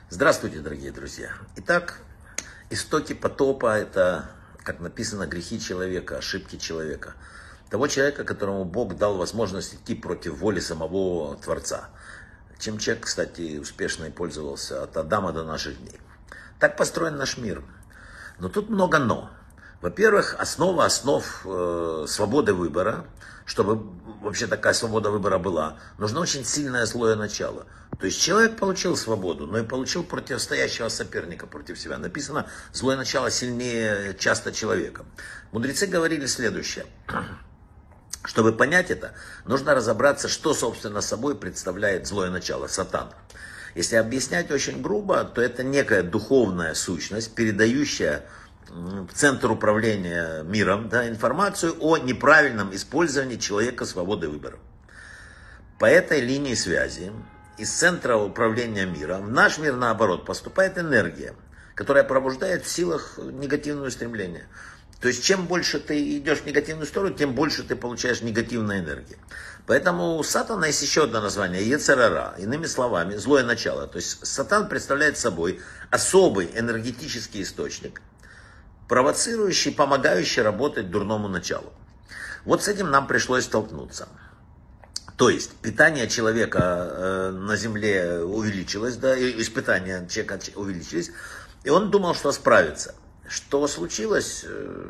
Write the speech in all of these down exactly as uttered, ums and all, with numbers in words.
Здравствуйте, дорогие друзья. Итак, истоки потопа – это, как написано, грехи человека, ошибки человека. Того человека, которому Бог дал возможность идти против воли самого Творца. Чем человек, кстати, успешно и пользовался от Адама до наших дней. Так построен наш мир. Но тут много «но». Во-первых, основа основ э, свободы выбора, чтобы вообще такая свобода выбора была, нужно очень сильное злое начало. То есть человек получил свободу, но и получил противостоящего соперника против себя. Написано, злое начало сильнее часто человека. Мудрецы говорили следующее. Чтобы понять это, нужно разобраться, что, собственно, собой представляет злое начало, сатана. Если объяснять очень грубо, то это некая духовная сущность, передающая в центр управления миром, да, информацию о неправильном использовании человека свободы выбора. По этой линии связи из центра управления миром в наш мир, наоборот, поступает энергия, которая пробуждает в силах негативное стремление. То есть, чем больше ты идешь в негативную сторону, тем больше ты получаешь негативной энергии. Поэтому у сатана есть еще одно название – йецер ара. Иными словами, злое начало. То есть, сатан представляет собой особый энергетический источник, провоцирующий, помогающий работать дурному началу. Вот с этим нам пришлось столкнуться. То есть, питание человека э, на земле увеличилось, да, испытания человека увеличились, и он думал, что справится. Что случилось,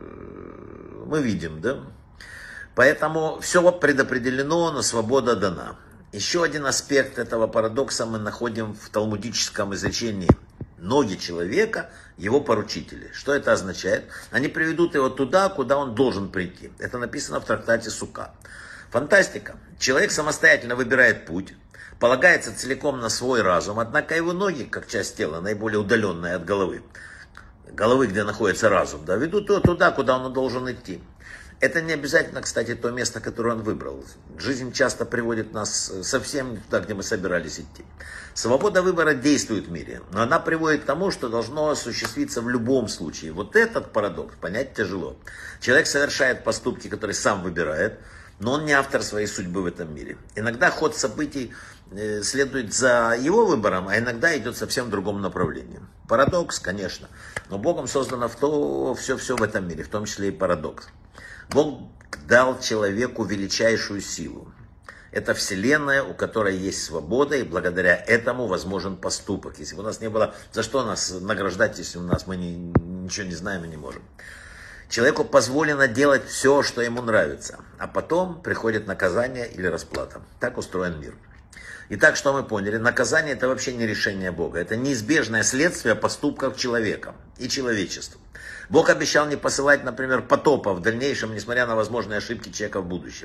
э, мы видим, да. Поэтому все предопределено, но свобода дана. Еще один аспект этого парадокса мы находим в талмудическом изречении. Ноги человека – его поручители. Что это означает? Они приведут его туда, куда он должен прийти. Это написано в трактате Сука. Фантастика. Человек самостоятельно выбирает путь, полагается целиком на свой разум, однако его ноги, как часть тела, наиболее удаленная от головы, головы, где находится разум, да, ведут его туда, куда он должен идти. Это не обязательно, кстати, то место, которое он выбрал. Жизнь часто приводит нас совсем не туда, где мы собирались идти. Свобода выбора действует в мире, но она приводит к тому, что должно осуществиться в любом случае. Вот этот парадокс понять тяжело. Человек совершает поступки, которые сам выбирает, но он не автор своей судьбы в этом мире. Иногда ход событий следует за его выбором, а иногда идет совсем в другом направлении. Парадокс, конечно, но Богом создано все-все в этом мире, в том числе и парадокс. Бог дал человеку величайшую силу. Это вселенная, у которой есть свобода, и благодаря этому возможен поступок. Если бы у нас не было, за что нас награждать, если у нас мы не, ничего не знаем и не можем. Человеку позволено делать все, что ему нравится, а потом приходит наказание или расплата. Так устроен мир. Итак, что мы поняли? Наказание – это вообще не решение Бога. Это неизбежное следствие поступков человека и человечества. Бог обещал не посылать, например, потопа в дальнейшем, несмотря на возможные ошибки человека в будущем.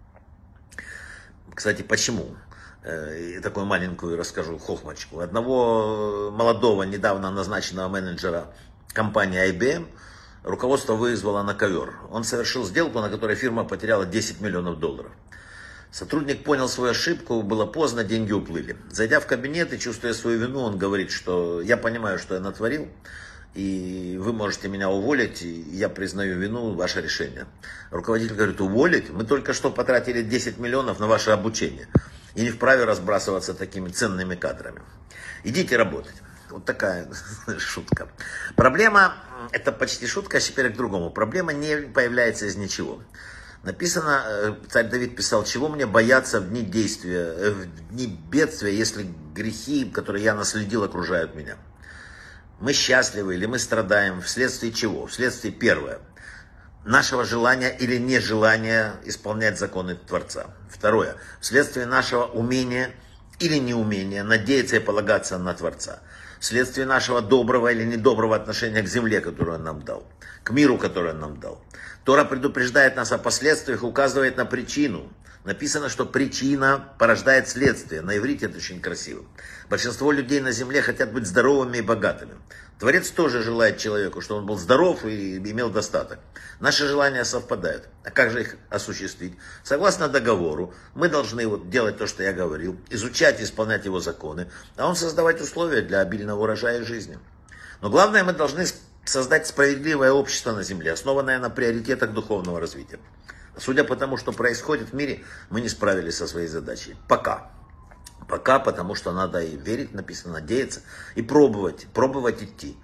Кстати, почему? Э, такую маленькую расскажу хохмочку. Одного молодого, недавно назначенного менеджера компании ай би эм руководство вызвало на ковер. Он совершил сделку, на которой фирма потеряла десять миллионов долларов. Сотрудник понял свою ошибку, было поздно, деньги уплыли. Зайдя в кабинет и чувствуя свою вину, он говорит, что я понимаю, что я натворил, и вы можете меня уволить, и я признаю вину, ваше решение. Руководитель говорит, уволить? Мы только что потратили десять миллионов на ваше обучение, и не вправе разбрасываться такими ценными кадрами. Идите работать. Вот такая шутка. Проблема, это почти шутка, а теперь к другому. Проблема не появляется из ничего. Написано, царь Давид писал, чего мне бояться в дни действия, в дни бедствия, если грехи, которые я наследил, окружают меня. Мы счастливы или мы страдаем, вследствие чего? Вследствие первое, нашего желания или нежелания исполнять законы Творца. Второе, вследствие нашего умения или неумения надеяться и полагаться на Творца. Вследствие нашего доброго или недоброго отношения к земле, которую Он нам дал, к миру, который Он нам дал. Тора предупреждает нас о последствиях, указывает на причину. Написано, что причина порождает следствие. На иврите это очень красиво. Большинство людей на земле хотят быть здоровыми и богатыми. Творец тоже желает человеку, чтобы он был здоров и имел достаток. Наши желания совпадают. А как же их осуществить? Согласно договору, мы должны вот делать то, что я говорил, изучать и исполнять его законы, а он создавать условия для обильного урожая жизни. Но главное, мы должны создать справедливое общество на земле, основанное на приоритетах духовного развития. Судя по тому, что происходит в мире, мы не справились со своей задачей. Пока. Пока, потому что надо и верить, написано, надеяться, и пробовать, пробовать идти.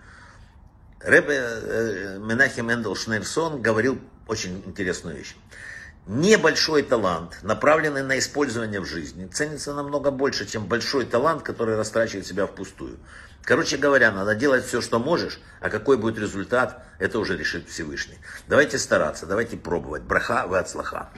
Ребе Менахем Эндел Шнейрсон говорил очень интересную вещь. Небольшой талант, направленный на использование в жизни, ценится намного больше, чем большой талант, который растрачивает себя впустую. Короче говоря, надо делать все, что можешь, а какой будет результат, это уже решит Всевышний. Давайте стараться, давайте пробовать. Браха ве ацлаха.